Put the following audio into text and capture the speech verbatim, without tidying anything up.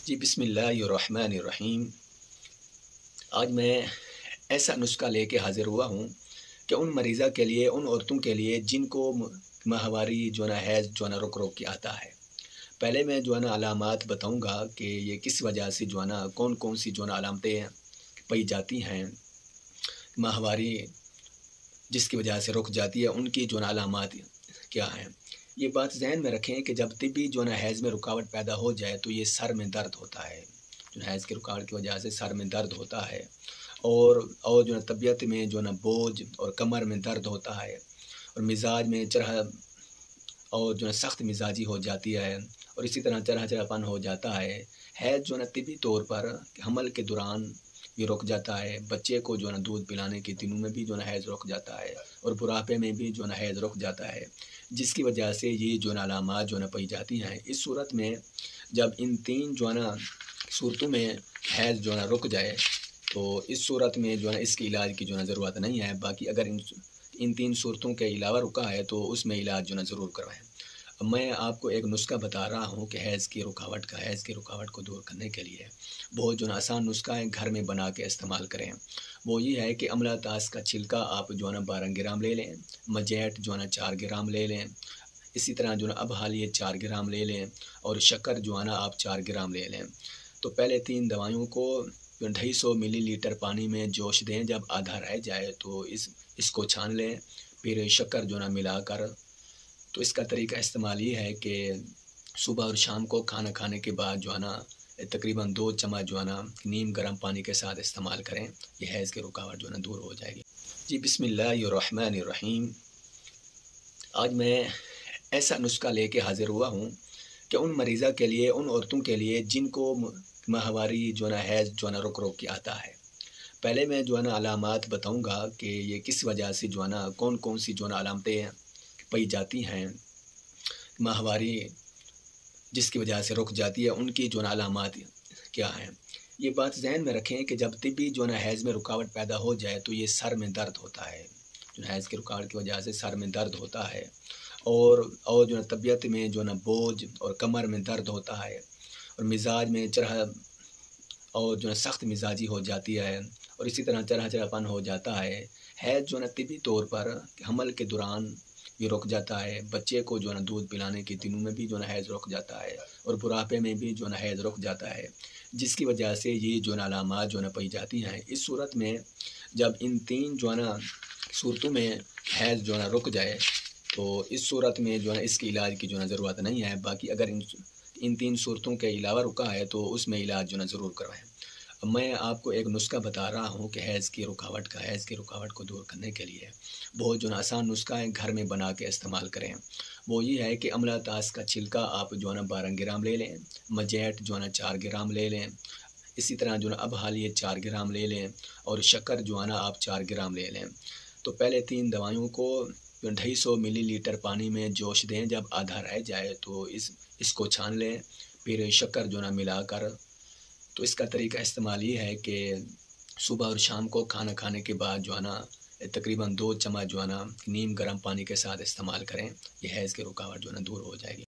جی بسم اللہ الرحمن الرحیم۔ آج میں ایسا نسخہ لے کے حاضر ہوا ہوں کہ ان مریضہ کے لیے، ان عورتوں کے لیے جن کو ماہواری جو ہے نا حیض جو ہے نا رک رک کے آتا ہے۔ پہلے میں جو ہے نا علامات بتاؤں گا کہ یہ کس وجہ سے جو ہے نا کون کون سی جو ہے نا علامتیں پائی جاتی ہیں، ماہواری جس کی وجہ سے رک جاتی ہے، ان کی جو ہے نا علامات کیا ہیں۔ یہ بات ذہن میں رکھیں کہ جب طبی جو ہے نا حیض میں رکاوٹ پیدا ہو جائے تو یہ سر میں درد ہوتا ہے، جو حیض کی رکاوٹ کی وجہ سے سر میں درد ہوتا ہے، اور اور جو ہے طبیعت میں جو ہے نا بوجھ اور کمر میں درد ہوتا ہے، اور مزاج میں چرہ اور جو ہے سخت مزاجی ہو جاتی ہے، اور اسی طرح چرہ چرہ پن ہو جاتا ہے۔ حیض جو ہے نا طبی طور پر حمل کے دوران بھی رک جاتا ہے، بچے کو جو ہے نا دودھ پلانے کے دنوں میں بھی جو ہے نا حیض رک جاتا ہے، اور بڑھاپے میں بھی جو ہے نا حیض رک جاتا ہے، جس کی وجہ سے یہ جو ہے نا علامات جو ہے نا پائی جاتی ہیں۔ اس صورت میں جب ان تین جو ہے نا صورتوں میں حیض جو ہے نا رک جائے تو اس صورت میں جو ہے نا اس کے علاج کی جو ہے نا ضرورت نہیں ہے، باقی اگر ان ان تین صورتوں کے علاوہ رکا ہے تو اس میں علاج جو ہے نا ضرور کروائیں۔ اب میں آپ کو ایک نسخہ بتا رہا ہوں کہ حیض کی رکاوٹ کا حیض کی رکاوٹ کو دور کرنے کے لیے بہت جو ہے نا آسان نسخہ ہے، گھر میں بنا کے استعمال کریں۔ وہ یہ ہے کہ املا تاش کا چھلکا آپ جو ہے نا بارہ گرام لے لیں، مجیٹ جو ہے نا چار گرام لے لیں، اسی طرح جو ہے نا اب حالیہ چار گرام لے لیں، اور شکر جو ہے نا آپ چار گرام لے لیں۔ تو پہلے تین دوائیوں کو ڈھائی سو ملی لیٹر پانی میں جوش دیں، جب آدھا رہ جائے تو اس اس کو چھان لیں، پھر شکر جو ہے نا ملا کر۔ تو اس کا طریقہ استعمال یہ ہے کہ صبح اور شام کو کھانا کھانے کے بعد جو ہے نا تقریباً دو چمچ جو ہے نا نیم گرم پانی کے ساتھ استعمال کریں، یہ حیض کی رکاوٹ جو ہے نا دور ہو جائے گی۔ جی بسم اللہ الرحمن الرحیم۔ آج میں ایسا نسخہ لے کے حاضر ہوا ہوں کہ ان مریضہ کے لیے، ان عورتوں کے لیے جن کو ماہواری جو ہے نا حیض جو ہے نا رک رک کے آتا ہے۔ پہلے میں جو ہے نا علامات بتاؤں گا کہ یہ کس وجہ سے جو ہے نا کون کون سی جو ہے نا علامتیں پائی جاتی ہیں، ماہواری جس کی وجہ سے رک جاتی ہے، ان کی جو ہے نا علامات کیا ہیں۔ یہ بات ذہن میں رکھیں کہ جب طبی جو ہے نا حیض میں رکاوٹ پیدا ہو جائے تو یہ سر میں درد ہوتا ہے، جو حیض کی رکاوٹ کی وجہ سے سر میں درد ہوتا ہے، اور اور جو ہے طبیعت میں جو ہے نا بوجھ اور کمر میں درد ہوتا ہے، اور مزاج میں چرہ اور جو ہے سخت مزاجی ہو جاتی ہے، اور اسی طرح چرہ چرہ پن ہو جاتا ہے۔ حیض جو ہے نا طبی طور پر حمل کے دوران بھی رک جاتا ہے، بچے کو جو ہے نا دودھ پلانے کے دنوں میں بھی جو ہے نا حیض رک جاتا ہے، اور بڑھاپے میں بھی جو ہے نا حیض رک جاتا ہے، جس کی وجہ سے یہ جو ہے نا علامات جو ہے نا پائی جاتی ہیں۔ اس صورت میں جب ان تین جو ہے نا صورتوں میں حیض جو ہے نا رک جائے تو اس صورت میں جو ہے نا اس کے علاج کی جو ہے نا ضرورت نہیں ہے، باقی اگر ان ان تین صورتوں کے علاوہ رکا ہے تو اس میں علاج جو ہے نا ضرور کروائیں۔ اب میں آپ کو ایک نسخہ بتا رہا ہوں کہ حیض کی رکاوٹ کا حیض کی رکاوٹ کو دور کرنے کے لیے بہت جو ہے نا آسان نسخہ ہے، گھر میں بنا کے استعمال کریں۔ وہ یہ ہے کہ املا تاش کا چھلکا آپ جو ہے نا بارہ گرام لے لیں، مجیٹ جو ہے نا چار گرام لے لیں، اسی طرح جو ہے نا اب حالیہ چار گرام لے لیں، اور شکر جو ہے نا آپ چار گرام لے لیں۔ تو پہلے تین دوائیوں کو ڈھائی سو ملی لیٹر پانی میں جوش دیں، جب آدھا رہ جائے تو اس اس کو چھان لیں، پھر شکر جو ہے نا ملا کر۔ تو اس کا طریقہ استعمال یہ ہے کہ صبح اور شام کو کھانا کھانے کے بعد جو ہے نا تقریباً دو چمچ جو ہے نا نیم گرم پانی کے ساتھ استعمال کریں، یہ حیض کی رکاوٹ جو ہے نا دور ہو جائے گی۔